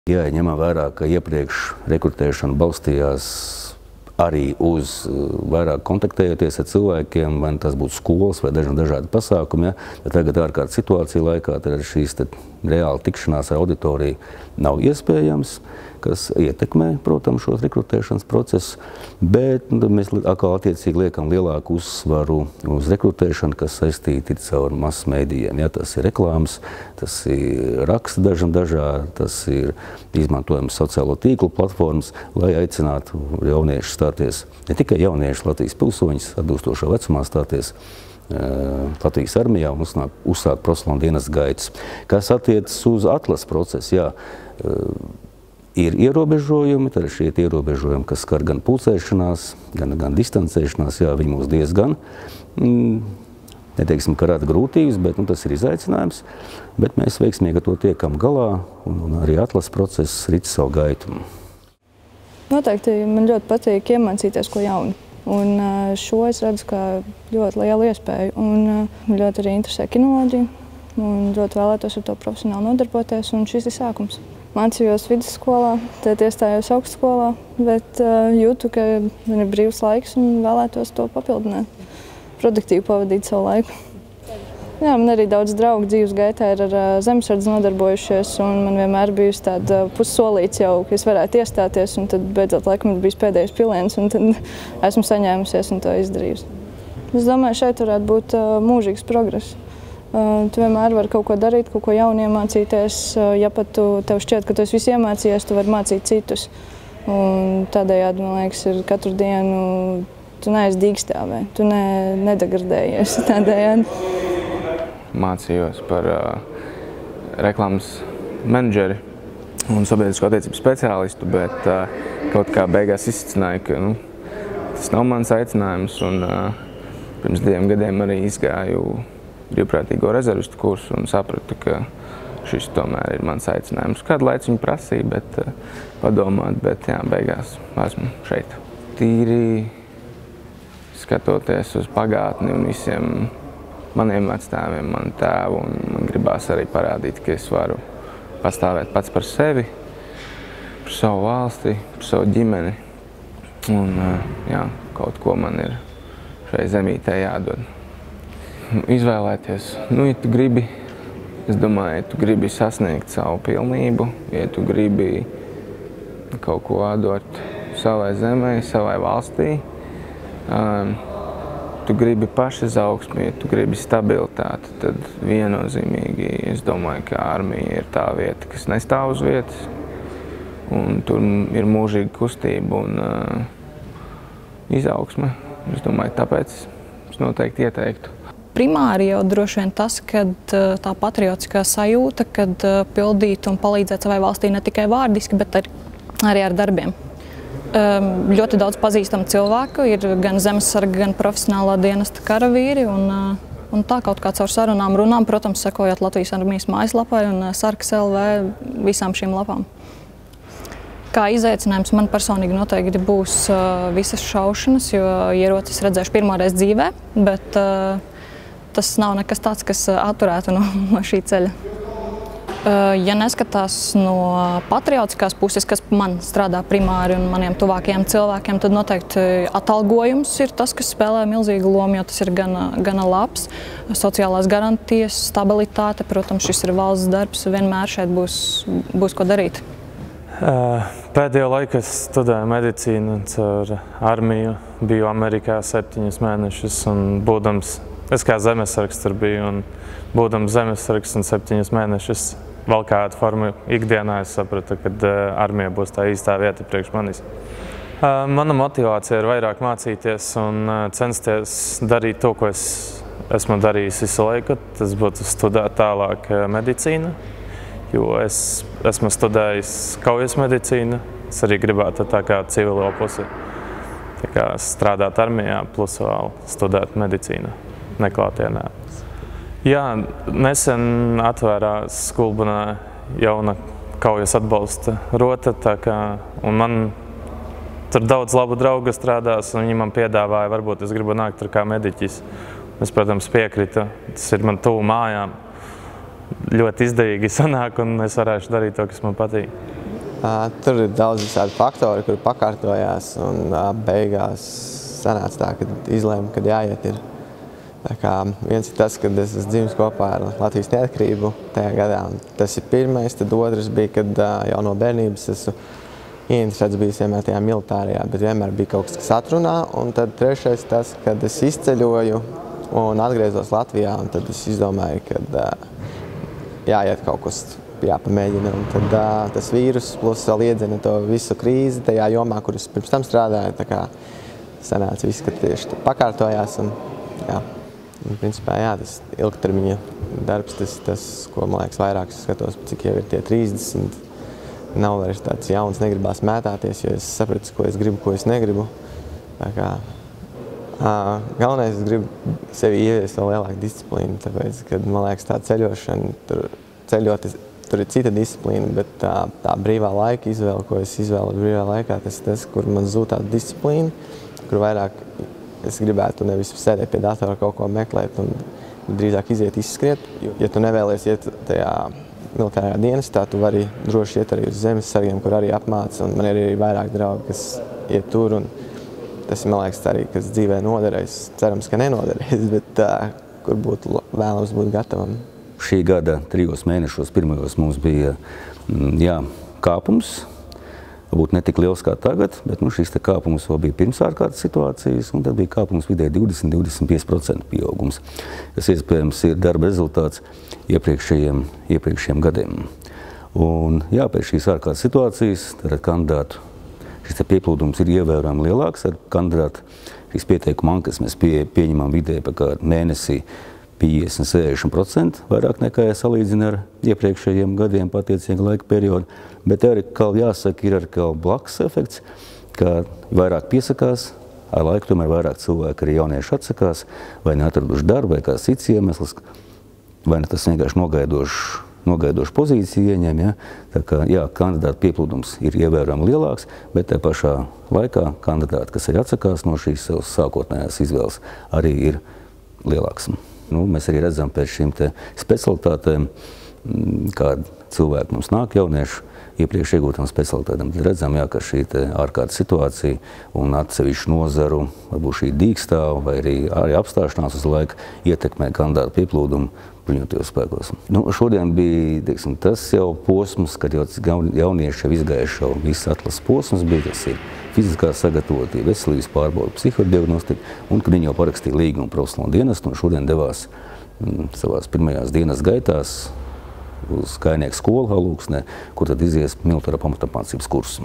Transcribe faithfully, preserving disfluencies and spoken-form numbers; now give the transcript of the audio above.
Jā, ņemam vērā, ka iepriekš rekrutēšana balstījās arī uz vairāk kontaktējoties ar cilvēkiem, vai tas būtu skolas vai dažādi, dažādi pasākumi. Ja? Tagad ārkārtas situācija laikā tad šīs tad reāli tikšanās ar auditoriju nav iespējams, kas ietekmē, protams, šos rekrutēšanas procesus, bet nu, mēs atkal attiecīgi liekam lielāku uzsvaru uz rekrutēšanu, kas saistīti ir caur mass mēdījiem. Ja? Tas ir reklāmas, tas ir raksta dažam dažādi, tas ir izmantojams sociālo tīklu platformas, lai aicinātu jauniešus stāties, ne tikai jaunieši Latvijas pilsoņus, atbilstošā vecumā stāties Latvijas armijā un uzsākt profesionālu dienesta gaitas. Kas attiecas uz atlases procesu, jā, ir ierobežojumi, tad šie ierobežojumi, kas skar gan pulcēšanās, gan, gan distancēšanās, jā, viņi mūs diezgan, mm, neteiksim, ka rada grūtības, bet nu, tas ir izaicinājums, bet mēs veiksmīgi ar to tiekam galā, un, un arī atlases process rit savu gaitu. Noteikti man ļoti patīk iemācīties ko jaunu. Un šo es redzu kā ļoti lielu iespēju. Un ļoti arī interesē kinoloģija. Un ļoti vēlētos ar to profesionāli nodarboties. Un šis ir sākums. Mācījos vidusskolā, tad iestājos augstskolā, bet jūtu, ka man ir brīvs laiks un vēlētos to papildināt. Produktīvi pavadīt savu laiku. Jā, man arī daudz draugu dzīves gaitā ir ar zemesardzi nodarbojušies, un man vienmēr bijusi tāda pussolīts jau, ka es varētu iestāties, un tad beidzot laikam ir bijis pēdējais piliens, un tad esmu saņēmusies un to izdarījusi. Es domāju, šeit varētu būt mūžīgs progress. Tu vienmēr vari kaut ko darīt, kaut ko jaunu iemācīties, ja pat tu, tev šķiet, ka tu esi visu iemācījies, tu vari mācīt citus. Un tādējādi, man liekas, ir katru dienu, tu neesi dīkstāvē, tu ne, nedegradējies tādējādi. Mācījos par uh, reklāmas menedžeri un sabiedrisko attiecību speciālistu, bet uh, kaut kā beigās izcināju, ka nu, tas nav mans aicinājums. Un, uh, pirms diviem gadiem arī izgāju brīvprātīgo rezervistu kursu un sapratu, ka šis tomēr ir mans aicinājums. Kādu laiku viņu prasīja, bet uh, padomāt, bet jā, beigās esmu šeit. Tīri skatoties uz pagātni un visiem maniem vecstāviem, manu tēvu, un man gribās arī parādīt, ka es varu pastāvēt pats par sevi, par savu valsti, par savu ģimeni. Un, jā, kaut ko man ir šai zemītē jādod. Izvēlēties, nu, ja tu gribi, es domāju, ja tu gribi sasniegt savu pilnību, ja tu gribi kaut ko dot savai zemē, savai valstī, um, tu gribi pašizaugsmi, ja tu gribi stabilitāti, tad viennozīmīgi es domāju, ka armija ir tā vieta, kas nestāv uz vietas. Un tur ir mūžīga kustība un uh, izaugsme. Es domāju, tāpēc es noteikti ieteiktu. Primāri jau droši vien tas, kad uh, tā patriotiskā sajūta, kad uh, pildīt un palīdzēt savai valstī ne tikai vārdiski, bet ar, arī ar darbiem. Um, ļoti daudz pazīstamu cilvēku, ir gan zemesarga, gan profesionālā dienesta karavīri, un, uh, un tā kaut kā caur sarunām runām, protams, sekojot Latvijas armijas mājaslapai un uh, Sarkas L V visām šīm lapām. Kā izaicinājums man personīgi noteikti būs uh, visas šaušanas, jo ierocis redzēšu pirmoreiz dzīvē, bet uh, tas nav nekas tāds, kas atturētu no, no šī ceļa. Ja neskatās no patriotiskās puses, kas man strādā primāri un maniem tuvākajiem cilvēkiem, tad noteikti atalgojums ir tas, kas spēlē milzīgu lomu, jo tas ir gana, gana labs. Sociālās garantijas, stabilitāte, protams, šis ir valsts darbs, vienmēr šeit būs, būs ko darīt. Pēdējo laiku es studēju medicīnu caur armiju, biju Amerikā septiņus mēnešus un būdams, es kā zemesargs tur biju un būdams zemesargs un septiņus mēnešus valkājot formu ikdienā, es sapratu, ka armija būs tā īstā vieta priekš manis. Mana motivācija ir vairāk mācīties un censties darīt to, ko es esmu darījis visu laiku. Tas būtu studēt tālāk medicīnu, jo es esmu studējis kaujas medicīnu. Es arī gribētu tā kā civilo pusi, tā kā strādāt armijā, plus vēl studēt medicīnu neklātienē. Jā, nesen atvērās Skulbunā jauna kaujas atbalsta rota, tā kā, un man tur daudz labu draugu strādās, un viņi man piedāvāja, varbūt es gribu nākt tur kā mediķis. Es, protams, piekrītu, tas ir man tuvu mājām. Ļoti izdevīgi sanāk, un es varēšu darīt to, kas man patīk. Tur ir daudz visādi faktori, kuri pakārtojās, un beigās sanāca tā, ka izlēma, kad jāiet ir. Tā kā viens ir tas, kad es esmu dzimis kopā ar Latvijas neatkarību tajā gadā. Tas ir pirmais, tad otrs bija, kad jau no bērnības esmu ieinteresēts bijis vienmēr tajā militārajā, bet vienmēr bija kaut kas, kas atrunā. Un tad trešais tas, kad es izceļoju un atgriezos Latvijā, un tad es izdomāju, ka jāiet kaut kas, jāpamēģina. Un tad tas vīrus plus vēl iedzina to visu krīzi tajā jomā, kur es pirms tam strādāju. Tā kā sanāca viss, ka tieši pakārtojās. Un, jā. Un, principā, jā, tas ilgtermiņa darbs, tas, tas, ko, man liekas, vairāk es skatos, cik jau ir tie trīsdesmit. Nav vairs tāds jauns, negribās mētāties, jo es sapratu, ko es gribu, ko es negribu. Tā kā, ā, galvenais, es gribu sevi ieviest vēl lielāku disciplīnu, tāpēc, kad, man liekas, tā ceļošana, tur, ceļot, tur ir cita disciplīna, bet tā, tā brīvā laika izvēle, ko es izvēlu brīvā laikā, tas ir tas, kur man zūd tāda disciplīna, kur vairāk es gribētu nevis sēdēt pie datora kaut ko meklēt un drīzāk iziet izskriet. Ja tu nevēlies iet tajā militārajā dienestā, tu vari droši iet arī uz zemes sargiem, kur arī apmāca. Un man ir arī vairāk draugi, kas iet tur. Un tas ir, man liekas, arī, kas dzīvē noderēs. Cerams, ka nenoderēs, bet uh, kur būtu vēlams būt gatavam. Šī gada trijos mēnešos pirmajos mums bija jā, kāpums. Varbūt ne tik liels kā tagad, bet nu, šis te kāpums vēl bija pirms ārkārtas situācijas, un tad bija kāpums vidēji divdesmit līdz divdesmit pieci procenti pieaugums, kas iespējams ir darba rezultāts iepriekšējiem, iepriekšējiem gadiem. Un jā, pēc šīs ārkārtas situācijas, tad ar kandidātu šis te pieplūdums ir ievērojami lielāks, ar kandidātu šīs pieteikuma anketas mēs pie, pieņemam vidēji pa kā mēnesī piecdesmit līdz sešdesmit procenti vairāk nekā ja salīdzina ar iepriekšējiem gadiem patiecīga laika periodu. Bet arī, kā jāsaka, ir arī blakus efekts, ka vairāk piesakās, ar laiku tomēr vairāk cilvēki, arī jaunieši atsakās, vai neatraduši darbu, vai kāds cits iemesls, vai ne tas vienkārši nogaidošs, nogaidošu pozīciju ieņem. Ja? Tā kā, jā, kandidātu pieplūdums ir ievērojami lielāks, bet tā pašā laikā kandidāti, kas arī atsakās no šīs savas sākotnējās izvēles, arī ir lielāks. Nu, mēs arī redzam pēc šīm te specialitātēm, kādi cilvēki mums nāk jaunieši iepriekš iegūtām specialitātēm. Tad redzam, jā, ka šī te ārkārtas situācija un atsevišķu nozaru, varbūt šī dīkstāva vai arī, arī apstāšanās uz laiku ietekmē kandidātu pieplūdumu bruņotajos spēkos. Nu, šodien bija, teiksim, tas jau posms, kad jau jaunieši jau izgājuši jau viss atlases posms bija, tas ir fiziskā sagatavotība, veselības pārbaude, psihodiagnostika, un kad viņi jau parakstīja līgumu profesionālo dienestu un šodien devās m, savās pirmajās dienas gaitās uz Kainieku skolu Halūksnē, kur tad izies militāro pamatapmācības kursu.